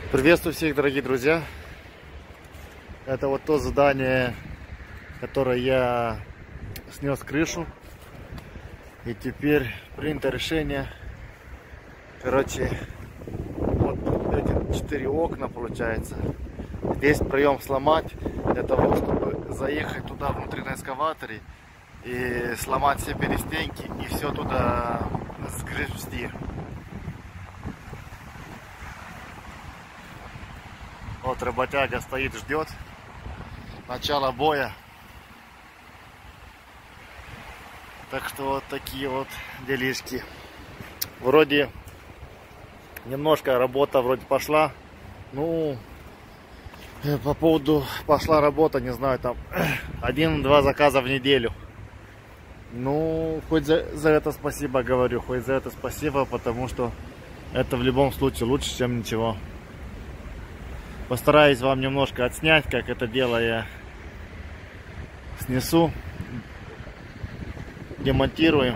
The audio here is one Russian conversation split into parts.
Приветствую всех, дорогие друзья. Это вот то задание, которое я снес крышу. И теперь принято решение. Короче, вот эти 4 окна получается. Здесь проем сломать для того, чтобы заехать туда внутрь на экскаваторе и сломать все перестенки и все туда сгрести. Вот работяга стоит, ждет начала боя. Так что вот такие вот делишки. Вроде немножко работа вроде пошла. Ну, по поводу пошла работа, не знаю, там 1-2 заказа в неделю. Ну, хоть за это спасибо говорю, хоть за это спасибо, потому что это в любом случае лучше, чем ничего. Постараюсь вам немножко отснять, как это дело я снесу, демонтирую.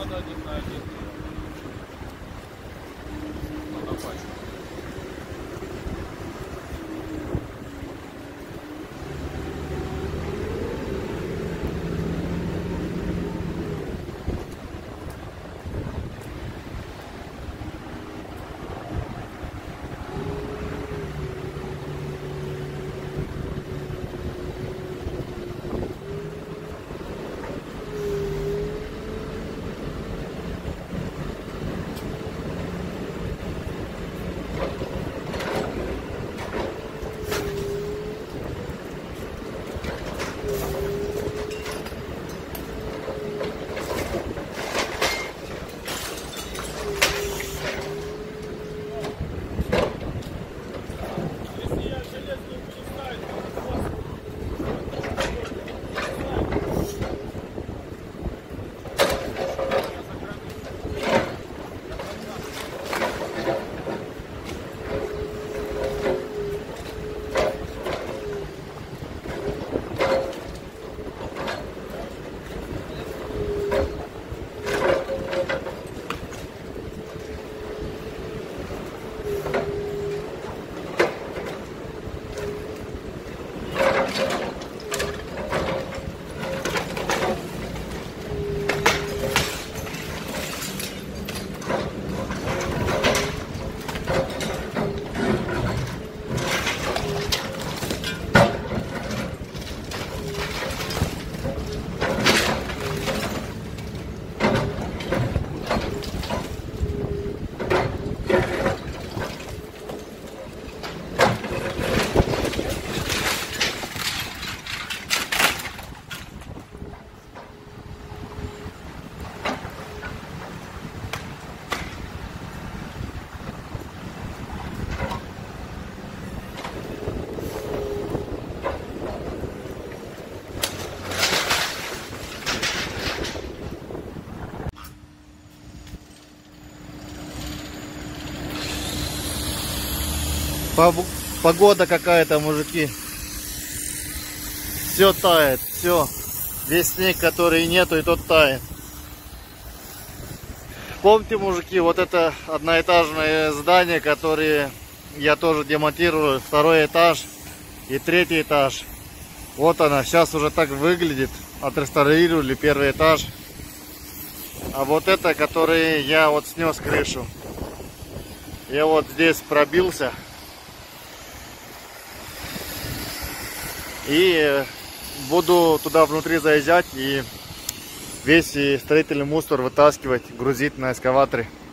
надо один на один. На пачку. Погода какая-то, мужики. Все тает, все. Весь снег, который нету, и тот тает. Помните, мужики, вот это одноэтажное здание, которое я тоже демонтирую. Второй этаж и третий этаж. Вот она, сейчас уже так выглядит. Отреставрировали первый этаж. А вот это, который я вот снес крышу. Я вот здесь пробился. И буду туда внутри заезжать и весь строительный мусор вытаскивать, грузить на эскаваторе.